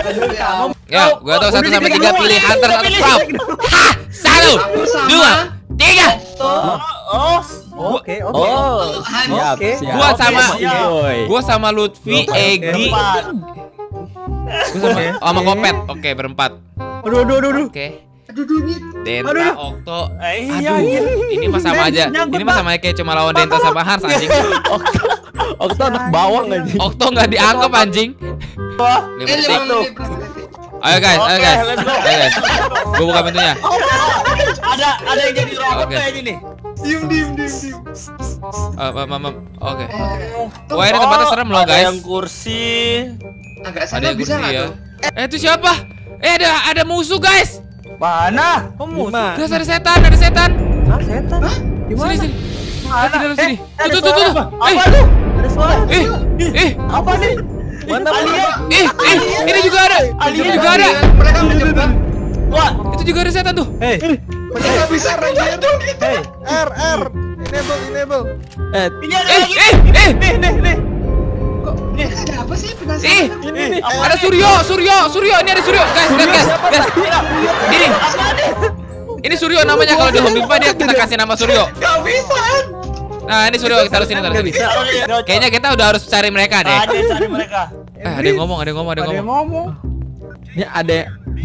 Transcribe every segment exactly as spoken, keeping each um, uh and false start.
Yo, gua tahu satu sampai tiga pilih hunter atau prof. Hah, satu, dua, tiga. Oh, oke, oke. Oh, siap, siap. Gua sama, Boy. gua sama Lutfi, Egi, gua sama, oh, sama Kopet. Oke, berempat. Aduh, aduh, aduh, aduh. Oke. Aduh, duit. Denta, Okto. Iya, Aduh, iya. ini mah sama aja. Ini mah sama kayak cuma lawan Denta sama Hans anjing. Okto anak bawang anjing. Okto nggak dianggap anjing. Eh, Liberty. lima menit. Ayo guys, ayo guys. Oke, let's go. Ayo guys. Gua buka pintunya. Ada ada yang jadi robot Oke. kayak gini. Diem, diem, diem, diem. Eh, mam, mam, mam. Oke. Eh, Wah, ini tempatnya serem loh, Ada guys. yang kursi. agak Ada sana yang bisa kursi nggak ya. tuh? Eh, itu siapa? Eh, ada ada musuh, guys. Mana? Kamu Lima. Guys, ada setan, ada setan. Ah, setan. Di Sini, mana? sini. Mana? Di dalam sini. ada Tuh, tuh, tuh, suara tuh. apa? Eh, Apa tuh? Ada suara. eh, eh, Apa nih? Mana, Alien. eh, eh, ini juga ada. Ini Alien. juga ada. Mereka menjebak. Wah, Itu juga ada setan tuh. Hey, Mereka bisa menjatuh gitu. hey. R R enable enable. Eh, ini ada Eh, lagi. eh, eh. Nih, nih, nih. Kok ada apa sih? Eh, Penasaran. Ini ada Suryo, Suryo, Suryo. Ini ada Suryo. Guys, guys, guys, guys. Ini, apa nih? ini Suryo namanya kalau di Home Pimpa dia kita kasih nama Suryo. Gak bisa. Nah, ini Suryo, taruh sini, taruh sini. Kayaknya kita udah harus cari mereka deh. Ada yang cari mereka. Eh, ada yang ngomong, ada yang ngomong, ada yang Ada yang ngomong. ngomong. ini ada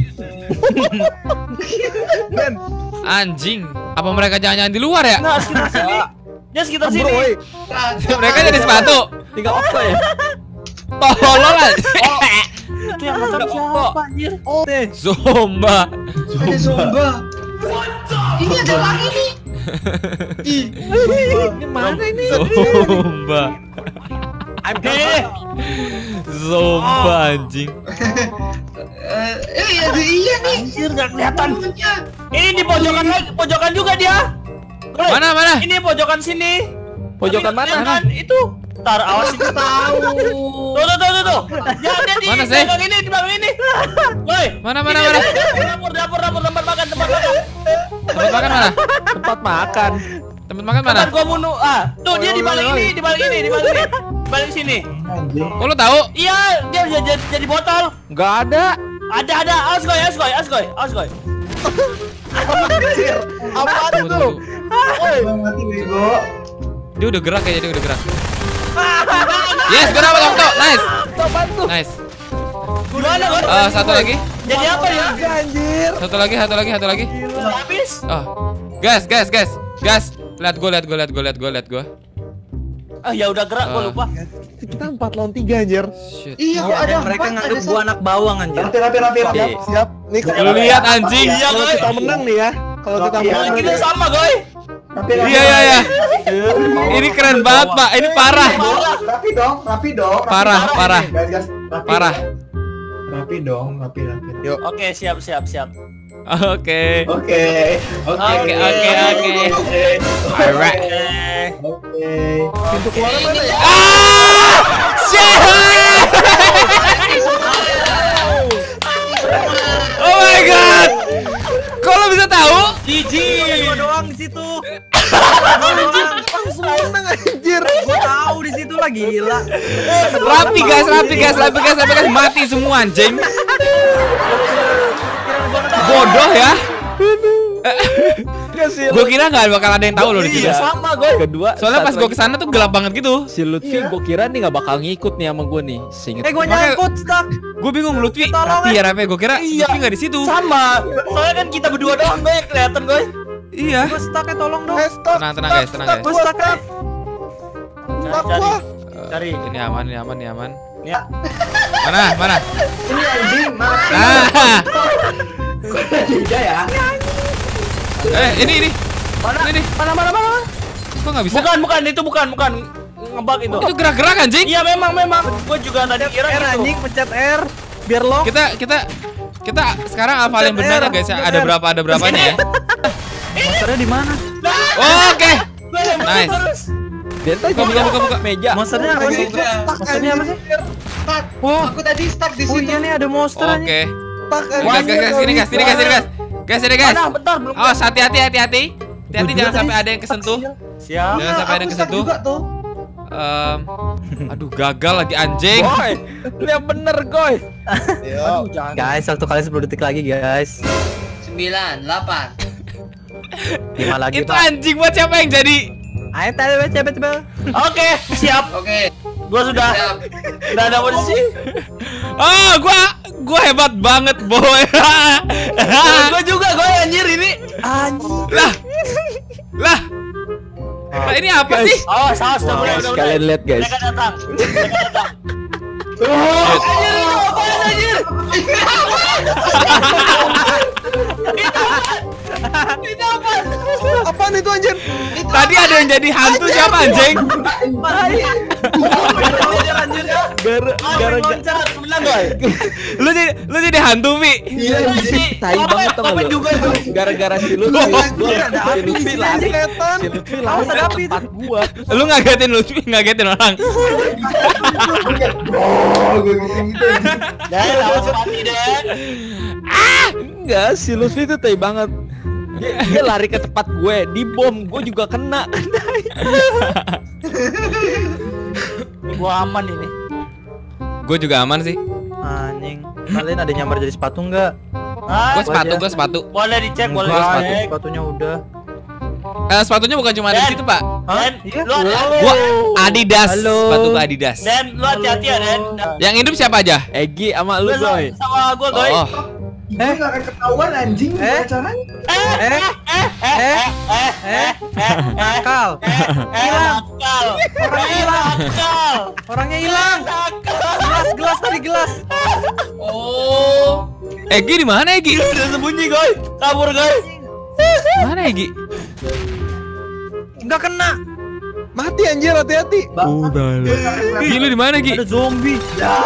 Ben, Anjing. Apa mereka jangan-jangan di luar ya? Nah, sekitar sini. Dia sekitar bro, sini. woi. Mereka jadi sepatu. tiga Okto ya. Tolol aja. Itu yang macam siapa anjir? Oh, deh. Zomba. Ada zomba. Ini ada lagi nih. Ih, Ini mana ini? Zomba. Oke. Zomba anjing. Eh, eh, ada iya nih. Anjir enggak kelihatan. Temennya. Ini di pojokan lagi, pojokan juga dia. Guys, Mana, mana? Ini pojokan sini. Pojokan Tapi, mana? Kan itu. Tar awas itu tahu. Tuh tuh tuh tuh. tuh. Jangan dia di Mana sih? belakang ini, di belakang ini. Woi. Mana, mana, Ini, mana? Dapur, dapur, dapur, tempat makan, tempat makan. Tempat makan mana? Tempat makan. Tempat makan mana? Tempat gua bunuh. Ah, tuh dia di balik ini, di balik ini, di balik ini. Di balik sini. Oh, lu tahu? Iya, dia jadi, jadi botol. Enggak ada. Ada ada, awas goy, awas goy, awas goy, awas goy. Apaan Tunggu, itu? tunggu. Woi, Mati bego. Dia udah gerak kayaknya, dia udah gerak. Yes, gue dapat Okto. Nice. Nice. Gimana goy? Eh, satu lagi. Jadi apa ya? anjir. Satu lagi, satu lagi, satu lagi. Udah habis. Oh. Guys, guys, guys. Guys, lihat gue, lihat gue, lihat gue, lihat gue, lihat gue. Ah ya udah gerak, gua Ah. lupa. Kita empat lawan tiga anjir. Shit. Iya, kok ada mereka empat, nganggep ada gua satu. anak bawang anjir. Rapi, rapi, rapi, rapi. Oke. Siap. Nih Lu lihat anjing. Iya kalau goy. kita menang nih ya. Kalau kita Iya, menang Kita nih. sama goy. Rapi, rapi, Iya, iya, iya. rapi. Ini keren banget, Pak. Ini parah. Rapi dong, rapi dong. rapi Parah, dong. parah. Guys, guys, rapi Parah. dong. Rapi dong, rapi, rapi. Yuk. Oke, siap siap siap. Oke. Oke, oke, Oke, oke, oke. oke. Alright. Eh, Oke. Pintu keluar mana ya? Ah! Shit! Oh my god. Kok lo bisa tahu? Jiji. Gua doang di situ. Langsung menang anjir. Gua tahu di situ lah gila. Rapi guys, rapi guys, rapi guys, rapi guys, mati semua anjing. Bodoh ya. Gue kira nggak bakal ada yang tahu loh di situ. Iya sama goy. Kedua, Soalnya pas satu gue lagi. kesana tuh gelap banget gitu. Si Lutfi gua kira nih nggak bakal ngikut nih sama gua nih. Seinget. Eh gua Makanya- nyangkut stuck. Gue bingung Lutfi, Tolong, rapi eh. ya rapi. Gue kira Iya. Lutfi nggak di situ. Sama. Soalnya kan kita berdua doang goy yang kelihatan goy. Iya. Gua stucknya tolong dong. Eh, stop. Tenang, tenang guys, tenang guys. Gua stucknya. Stop Cari, gua. cari. Ini aman, ini aman, ini aman. Ya. Mana, mana? Ini anjing, mati. Nah, Kok ada tiga ya? eh ini ini. Mana? Ini nih. Mana mana mana? Kok nggak bisa? Bukan bukan itu bukan bukan ngebug itu. Itu gerak-gerak anjing. Iya memang memang. Gua juga tadi kira gitu. pencet R biar lock. Kita kita kita sekarang hafalin benar ya guys ya. Ada berapa ada berapanya ya? Monsternya di mana? Oh, oke. Gua yang Nice. terus. Denta Buka, buka, buka, buka. meja. Monsternya apa sih? Beda. Monsternya apa sih? Stuck. Wah. Aku tadi stuck di Oh situ. iya nih ada monster Oke. aja. Tak Guys, guys, guys, sini guys, sini guys, sini guys. Guys, sini guys. Mana? Bentar belum. Awas, hati-hati, hati-hati. Hati-hati jangan sampai ada yang kesentuh. Siap. Jangan sampai ada yang Aku stuck kesentuh. juga tuh. Em, aduh gagal lagi anjing. Goy, lu yang bener Goy. Yo. Guys, waktu kalian sepuluh detik lagi guys. Sembilan, delapan. Lima lagi Itu Pak. anjing buat siapa yang jadi? Ayo tadi coba coba. Oke, siap. Oke. Gua sudah Siap. udah ada posisi. Oh, gua gua hebat banget, boy. Gua juga gue anjir ini. Anjir. Lah. Lah. Lah ini apa Guys. sih? Oh, salah sudah mulai Guys, udah mulai. kalian lihat guys. Mereka datang. Mereka datang. Shit. Anjir itu apaan anjir? Itu apa? Apaan itu anjir? Tadi ada yang jadi hantu siapa anjing? Anjir anjir. Gara gara Loncat sembilan boy. Lu jadi lu jadi hantu, Vi. Iya, anjing. tai banget tau Apa gak juga lu? itu? Gara-gara si Lutfi, gua ada si api di Lutfi sini, lari. setan. Si Lutfi lari ke tempat gua. Lu ngagetin lu, ngagetin orang. Oh, gue gitu-gitu. Dan lawan mati deh. Enggak, si Lutfi itu tai banget. Dia, dia lari ke tempat gue, di bom, gue juga kena. Gua aman ini. Gue juga aman sih. Anjing. Kalian ada nyamar jadi sepatu enggak? Ah, Gue sepatu, aja. gue sepatu. boleh dicek, boleh Enggak, sepatu, dicek. sepatunya udah. Eh, sepatunya bukan cuma ada di Dan- situ, Pak. Dan Iya. lu ada Gua Adidas, Halo. sepatu gua Adidas. Dan lu hati-hati ya, Dan. Yang hidup siapa aja? Egi sama lu Gua sama, Goy. sama gua, Goy. Oh, Gue gak akan ketahuan anjing. Eh? Gimana caranya? Eh, eh, eh, eh, eh, eh, eh, eh, Nakal. eh, nakal. Eh, nakal. Orangnya hilang. Gelas, gelas tadi gelas. Oh. Egi di mana Egi? Udah sembunyi, Goy. Kabur, Goy. Mana Egi? Enggak kena. Mati anjir, hati-hati. Egi lu di mana Egi? Ada zombie.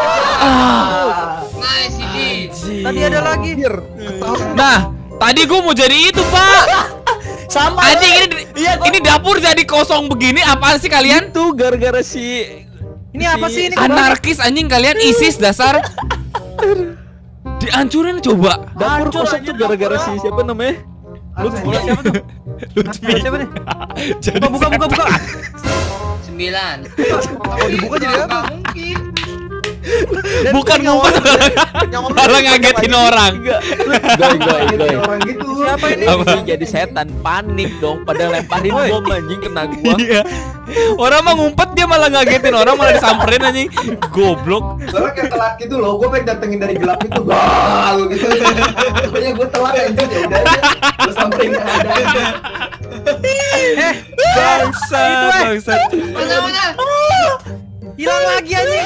Nice ini. Tadi ada lagi. Anjir. Nah, tadi gua mau jadi itu, Pak. Sama. Anjing ini Iya, gua- ini dapur jadi kosong begini apaan sih kalian? Itu gara-gara si Ini apa sih ini? Anarkis anjing kalian, ISIS dasar. Dihancurin coba. dapur Hancur, kosong anjir, tuh gara-gara dapur. si siapa namanya? Lutfi. Siapa tuh? Lutfi. Siapa nih? Jadi Buka, buka, buka, buka. Sembilan. Kalau dibuka jadi apa? Gak mungkin. bukan ngumpet malah ngagetin orang. Goy, goy, goy. Orang gitu. Siapa ini? Apa? Si jadi setan panik dong pada lemparin bom anjing kena gua. Iya. Orang mah ngumpet dia malah ngagetin orang malah disamperin anjing. Goblok. Soalnya kayak telat gitu loh, gue pengen datengin dari gelap itu, bal gitu. Pokoknya gue telat anjing ya udah aja. Gue samperin ke ada. Eh, Bangsa, Itu, eh. bangsa. Mana mana? hilang lagi anjing.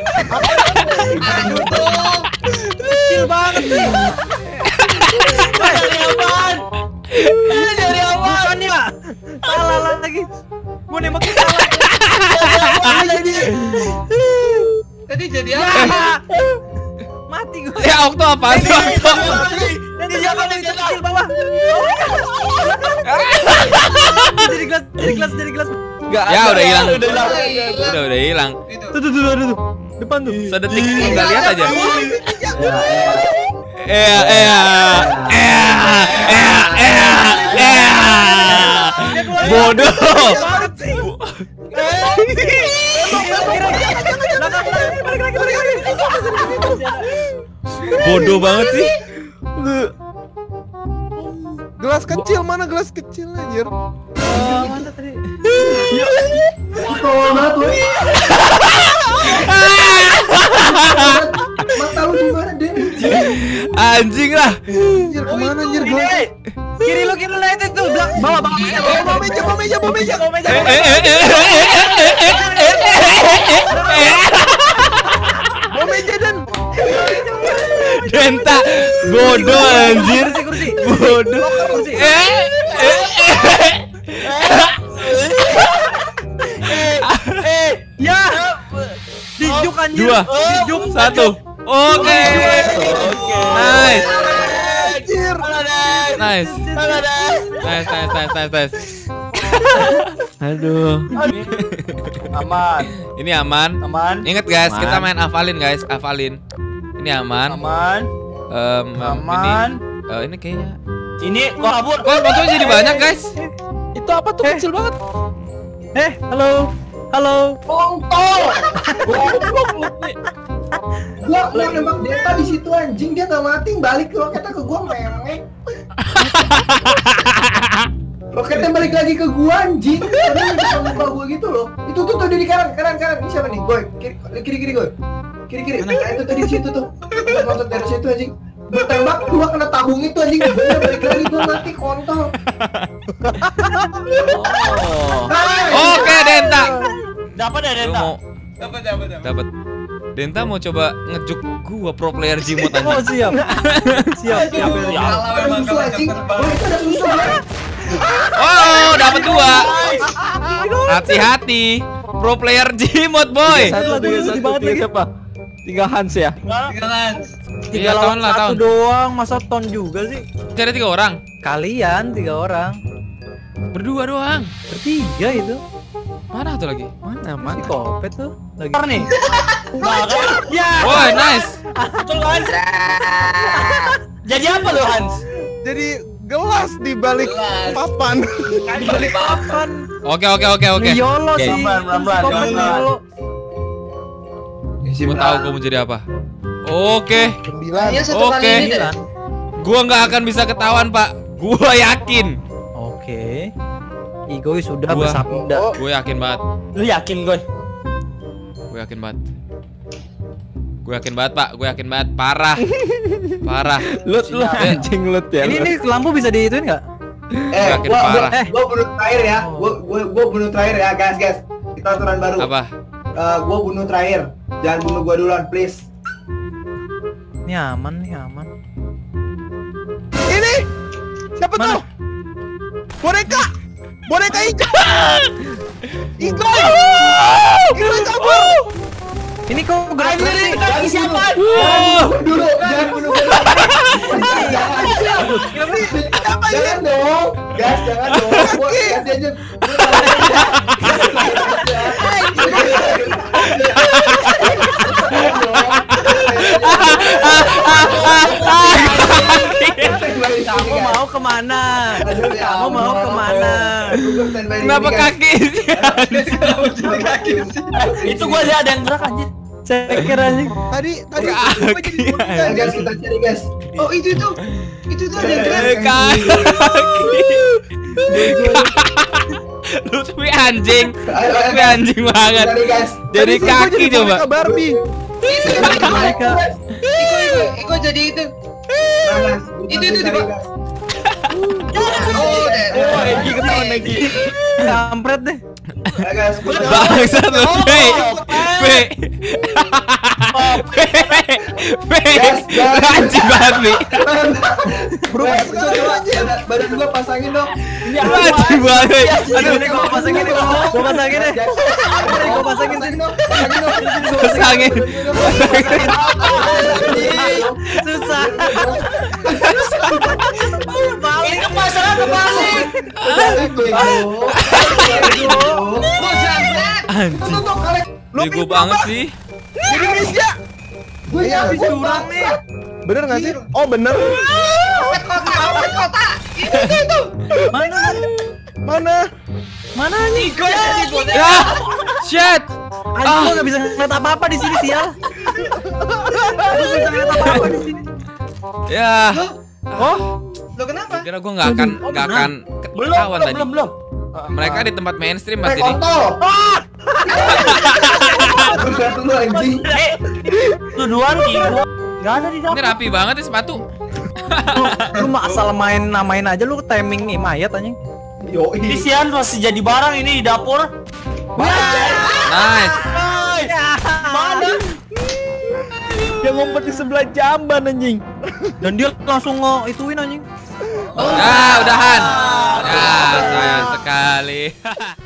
Aduh tuh. Kecil banget nih. Dari apaan? Ini dari apaan? Bukan ya. Salah lagi. Gua nembakin salah. Tadi jadi apa? Mati gua. Ya Okto apaan sih Okto? Ini siapa nih? Kecil bawah. Jadi gelas, jadi gelas, jadi gelas. Enggak Ya udah hilang. Udah hilang. Udah udah hilang. Itu. Tuh, tuh, tuh, tuh, tuh. Depan tuh. Sedetik enggak lihat aja. Iya, iya. Iya, iya, iya, iya. Bodoh. Banget sih. Bodoh banget sih. Gelas kecil mana gelas kecil anjir? Tolong banget lu. Mata lu gimana Den? Anjing lah. Anjir kemana anjir gelas? Kiri lu, kiri lu, itu tuh. Bawah, bawah meja, Bawa meja, bawa meja, bawa meja. bawah meja. Eh, eh, eh, eh, eh, eh, eh, eh, eh. Bawa meja dan. Denta bodoh anjir. Kursi, kursi. Bodoh. Kursi. Eh, eh, eh. Eh, Ya. Dijuk anjir. Dua, Dijuk. satu. Oke. Nice. Anjir. Nice. mana deh? Nice, nice, nice, nice, nice. Aduh. Aman, Ini aman. aman, Ingat guys, kita Aman. main hafalin guys, hafalin. Ini aman. aman, Em, em, aman. Ini, eh, ini kayaknya. Ini kok kabur? Kok fotonya jadi banyak guys? Itu apa tuh kecil banget? Eh, halo. Halo. Kontol. Gua gua nembak Denta di situ anjing, dia nggak mati, balik roketnya ke gua memek. Roketnya balik lagi ke gua anjing. Karena bisa muka gua gitu loh. Itu tuh tuh di kanan kanan kanan. Ini siapa nih? Boy. Kiri kiri kiri Boy. Kiri kiri. Nah, itu tadi situ tuh. Maksud dari situ anjing. Gua tembak, gua kena tabung itu anjing. Gua balik lagi gua mati kontol. Oh. Oke, Denta. Dapat ya Lu Denta? mau Dapat dapat dapat. dapat. Denta mau coba ngejuk gua pro player Gmod Oh, aja. siap. Siap, siap. Kalau Ada memang susu anjing. Boy, itu ada susu. Boy. Oh, dapat dua. Hati-hati. Pro player Gmod, boy. Satu, tiga, satu, tiga siapa? Tiga Hans ya? Jangan. Iya, tahun lah, tahun. Satu doang, masa ton juga sih? Jadi tiga orang. Kalian tiga orang. Berdua doang. Bertiga itu. Mana tuh lagi? Mana? Mana? Si Kopet tuh lagi. Ntar nih. Nah, kan? Ya. Oh, nice. Betul kan? Jadi apa lo Hans? Jadi gelas di balik Gelas. papan. Di balik papan. Oke, oke, oke, oke. Yolo Oke. sih. Pelan, pelan, pelan, Si Kopet pelan, pelan. Yolo. Gua tahu gua mau jadi apa. Oke. Sembilan. Iya satu Oke. kali ini deh. Gua nggak akan bisa ketahuan, Pak. Gua yakin. Oke. Igoi sudah Gua- bersabda. Gue yakin banget. Lu yakin gue? Gue yakin banget. Gue yakin banget, Pak. Gue yakin banget. Parah. Parah. Lut lu anjing lut ya. Ini ini lampu bisa diituin enggak? Eh, Yakin gua, gua, parah. gua bunuh terakhir ya. Gua, gua, gua bunuh terakhir ya, guys, guys. Kita aturan baru. Apa? Eh, gua bunuh terakhir. Jangan bunuh gua duluan, please. Ini aman nih, aman. Ini siapa Mana? tuh? Boneka. Boneka hijau. Igor. Igor kabur. Ini kok gerak Anjir, ini kaki siapa? Wow. Dulu, jangan bunuh gua dulu. Jangan, jangan, jangan dong, guys, jangan dong. Gua ganti aja. Kamu mau kemana? Kamu mau kemana? Kenapa kaki? Itu gua lihat ada yang gerak anjir. Ceker anjing. Tadi tadi Kaki. gua jadi boneka. Guys, kita cari, guys. Oh itu itu itu tuh ada yang gerak. Eh, kaki. Lutfi anjing. Ayo, ayo, Lutfi guys. anjing banget. Cari, guys. Jadi Tadi sih gua kaki jadi coba. boneka Barbie. Mereka. Iko Iko Iko jadi itu. Itu, itu, Cari, itu. guys. Oh, deh. Oh, Egi ketahuan Egi. Kampret deh. Ayo, guys. Gua- Bangsa Lutfi. P. P. P. Gas, gas. Anjing banget, Pi. Bro, coba badan, badan gua pasangin dong. Anjing banget. Aduh, ini gua pasangin nih, gua pasangin deh. Ini gua pasangin sih. dong, pasangin dong. Pasangin. Susah. Ini kemasangan kebalik. Anjing. Tuh, kalian. Bego banget sih. Jadi Indonesia. Gue ya, habis curang nih. Bener nggak sih? Oh bener. Mana? Mana? Mana nih? Iko jadi boneka. Ya. Shit. Anjing gua enggak bisa ngeliat apa-apa di sini, sial. Gua nggak bisa ngeliat apa-apa di sini. Ya. Oh, Lo kenapa? Kira gua nggak akan nggak akan Belum, ketahuan belum, tadi. belum, belum. Mereka di tempat mainstream Eh, Mas ini. kontol. Berat lu anjing. Eh, tuduhan Iko. Gak ada di Ini dapur. rapi banget ya sepatu. lu mah asal main namain aja lu timing nih mayat anjing. Yo, Ini sian masih jadi barang ini di dapur. Nice. Mana? Dia ngumpet di sebelah jamban anjing. Dan dia langsung nge-ituin anjing. Ya, udahan. Ya, sayang sekali.